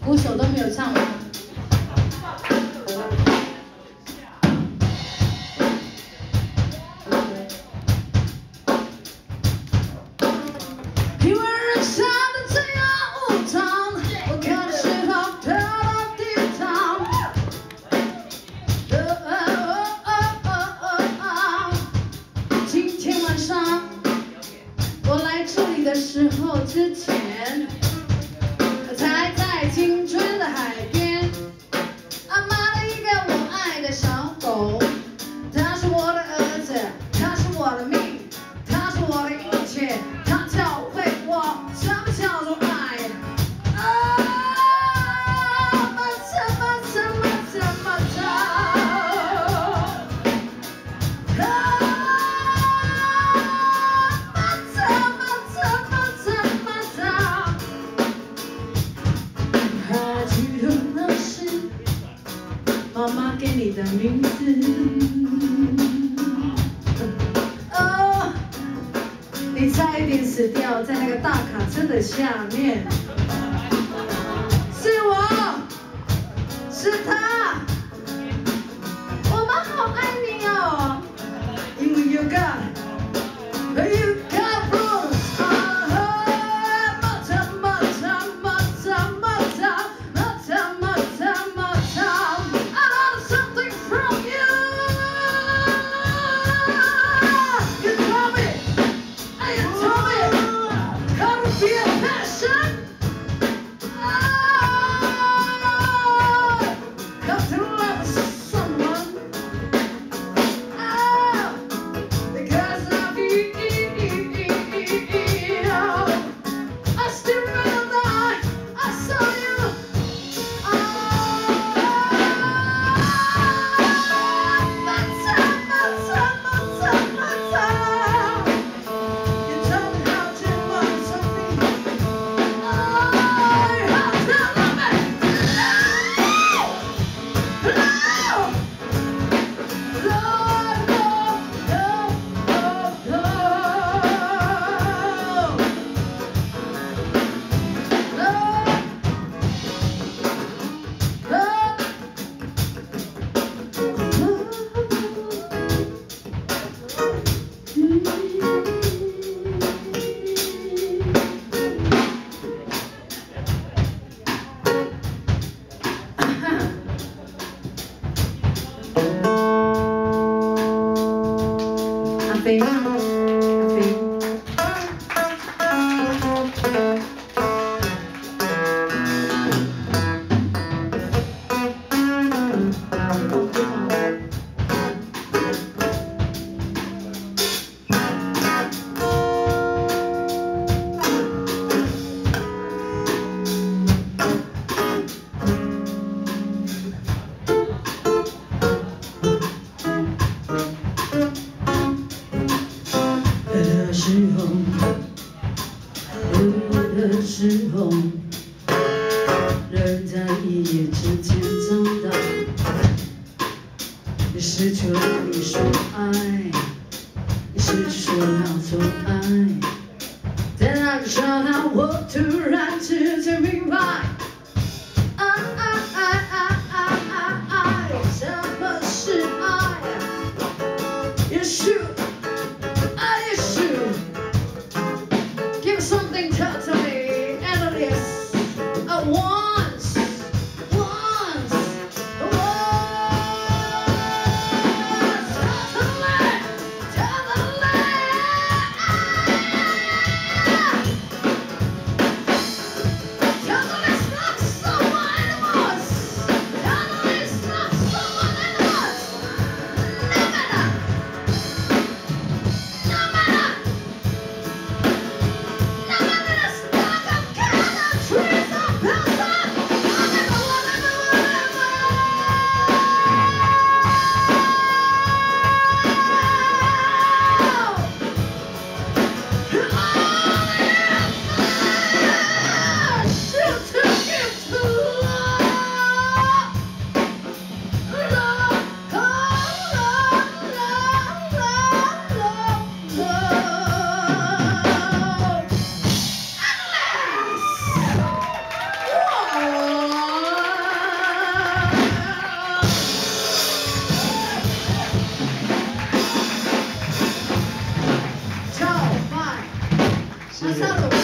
鼓手都没有唱吗？因为人生的这样无常，我看的时候跳到地上。今天晚上我来这里的时候之前。 才在青春的海边，买了一个我爱的小狗，它是我的儿子，它是我的命，它是我的一切，它教会我什么叫做爱。妈妈给你的名字，哦，你差一点死掉在那个大卡车的下面。是我，是他，我们好爱你哦，因为有个。时候，人在一夜之间长大，你失去了你说爱，你失去说要做爱，在那个刹那，我突然之间明白，什么是爱？也许。 Give something totally endless at once, once, totally, totally. Totally stop. 谢谢。